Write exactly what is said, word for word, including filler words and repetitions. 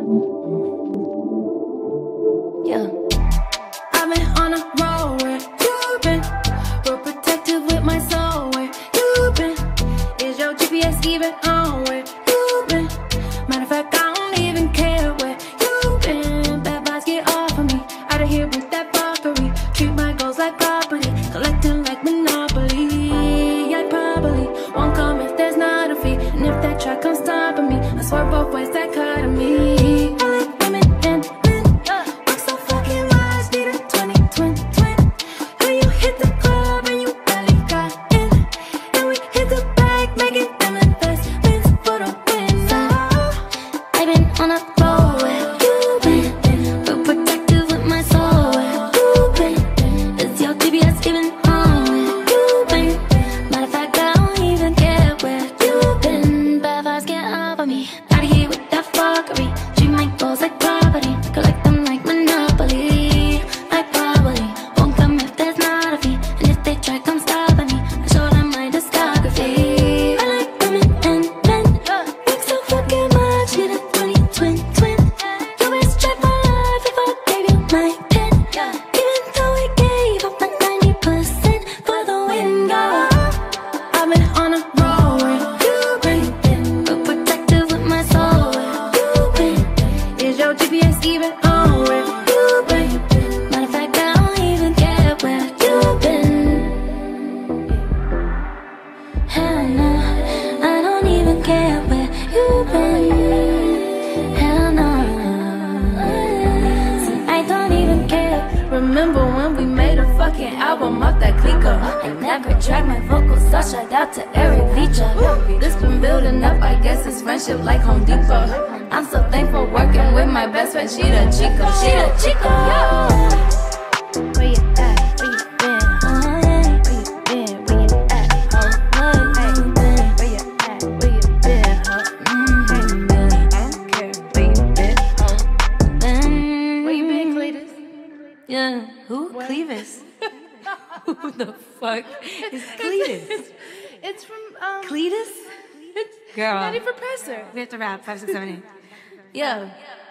Yeah. I've been on a roll where you've been, real protective with my soul where you've been. Is your G P S even on where you've been? Matter of fact, I don't even care where you've been. Bad vibes get off of me, out of here with that fuckery. Treat my goals like property, collecting like Monopoly. I probably won't come if there's not a fee, and if that track comes stopping me, I swear both ways that cut of me. I like women and men, walk so fucking wise, need a twenty, twin, twin. When you hit the club and you barely got in, and we hit the bag, making them investments for the win. So I've been on a roll where you've been, real protective with my soul where you've been. Is your G P S even on where you've been? Matter of fact, I don't even care where you've been. Bad vibes get off of me, out of here with that fuckery. Treat my goals like property, collect them like Monopoly. I probably won't come if there's not a fee, and if they try come stopping me, I show them my discography. I like women and men, make so fucking much, need a twenty, twin, twin. You best try for life if I gave you my pen, even though I gave up my ninety percent for the win. Girl, I've been on a roll where you've been, real protective with my soul where you've been. Is your G P S even on where you've been? Matter of fact, I don't even care where you've been. Hell no, I don't even care where you've been. Hell no, see, I don't even care. Remember when we made a fucking album off that clicker? I never tried my vocals, so shout out to Eric Vicha. This been building up, I guess it's friendship like Home Depot. I'm so thankful working with my best friend, she the chico, she the chico. Where you at? Where you been? Where you been? Where you at? Huh? Hey, where you at? Where you been? Huh? Mm-hmm. I don't care where you been. Huh? Where you been, Cletus? Yeah. Who? What? Clevis. Who the fuck is Cletus? It's from um Cletus? It's Girl. Nutty Professor. We have to rap. Five, six, seven, eight. Yeah.